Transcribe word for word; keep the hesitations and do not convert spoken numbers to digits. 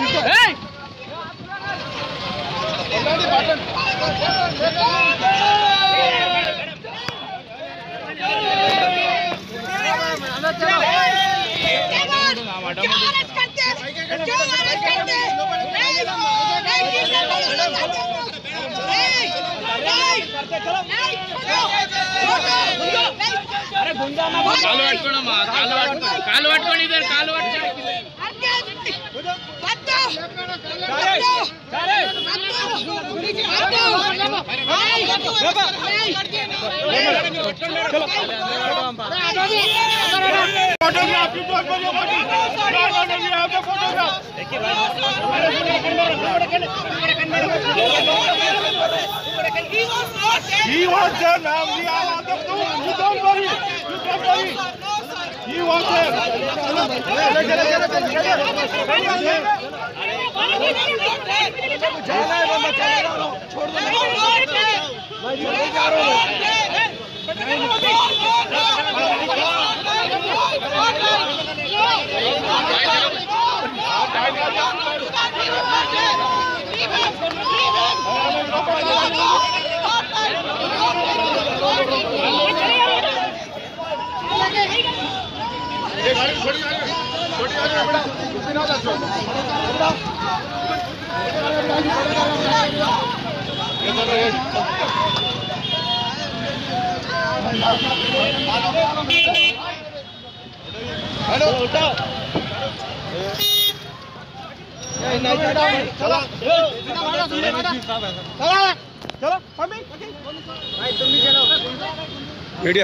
अरे गुंडा ना कालो पట్టుకోనమ్మా కాలు పట్టుకో కాలు పట్టుకోని ఇద్దరు కాలు పట్టుకో పట్టు సరే photograph photograph He was there, ma'am. We are on the floor. You don't worry. You don't worry. He was there. Hello उठाओ चलो चलो मम्मी भाई तुम भी चलो मीडिया